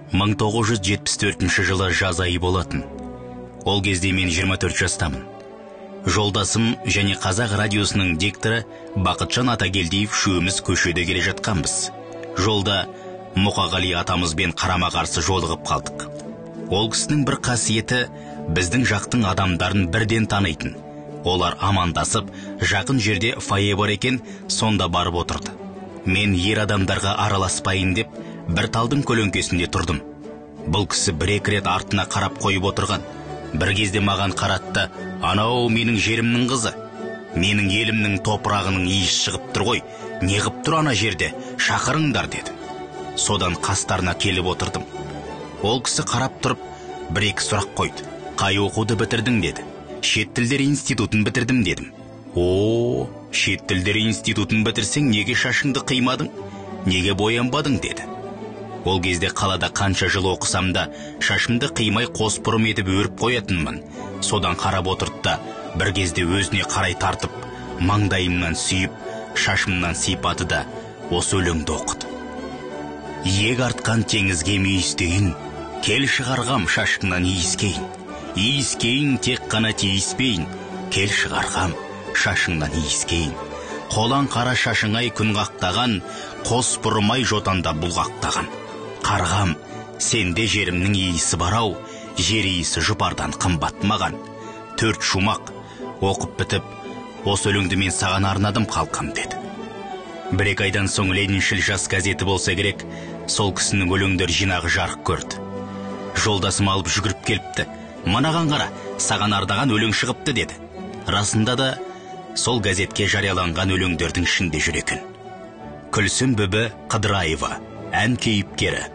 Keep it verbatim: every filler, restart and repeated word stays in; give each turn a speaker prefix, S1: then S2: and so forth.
S1: мың тоғыз жүз жетпіс төртінші жылы жаз айы болатын. Ол кезде мен жиырма төрт жастамын. Жолдасым және Қазақ радиосының дикторы Бақытжан Атагелдиев үшеуміз көшеде келе жатқанбыз. Жолда Мұқағали атамызбен қарама-қарсы жолығып қалдық. Ол кісінің бір қасиеті біздің жақтың адамдарын бірден танитын. Олар амандасып, жақын жерде фойе бар екен, сонда барып отырды. Мен ер адамдарға араласпайын деп, бір талдың көлеңкесінде тұрдым. Бұл кісі бір-екі рет артына қарап қойып отырған. Бір кезде маған қаратты: «Анау менің жерімнің қызы. Менің елімнің топырағының иісі шығып тұр ғой. Не қып тұр ана жерде? Шақырыңдар» деді. Содан қастарына келіп отырдым. Ол кісі қарап тұрып, бір-екі сұрақ қойды. «Қай оқуды бітірдің?» деді. «Шет тілдер институтын бітірдім» дедім. «О, шет тілдер институтын бітірсең, неге шашыңды қимадың? Неге боянбадың?» деді. Ол кезде қалада қанша жыл оқысам да, шашымды қимай қос бұрым етіп өріп қоятынмын. Содан қарап отырды да, бір кезде өзіне қарай тартып, маңдайымнан сүйіп, шашымнан сипады да осы өлеңді оқыды. «Иек артқан теңізге мүйістейін, кел шығарғам шашыңнан иіскейін. Иіскейін тек қана тиіспейін, кел шығарғам шашыңнан иіскейін. Қолан қара шашыңай күн қақтаған, қос бұрымай жотанда бұлғақтаған. Қарғам, сенде жерімнің иісі барау, жер иісі жұпардан қымбат маған». Төрт шумақ оқып бітіп, осы өлеңді мен саған арнадым қалқам деді. Бір-екі айдан соң Лениншіл жас газеті болса керек, сол кісінің өлеңдер жинағы жарық көрді. Жолдасым алып жүгіріп келіпті: «Мынаған қара, саған ардаған өлең шығыпты» деді. Расында да сол газетке жарияланған өлеңдердің ішінде жүр екен. Күлсім Бүбі Қыдыраева, ән кейіпкері.